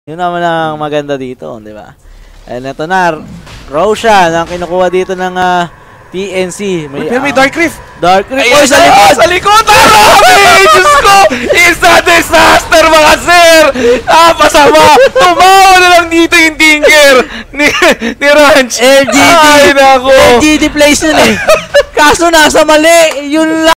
Yun naman ang maganda dito, di ba? And ito na, Roshan ang kinukuha dito ng TNC. May Dark Rift! Dark Rift! Ayun, sa likod! Sa likod! Marami! Diyos ko! It's a disaster, mga sir! Napasama! Tumawa na lang dito yung Tinker ni Ranch! LGD! Ay, nako! LGD place yun eh! Kaso nasa mali! Yun lang!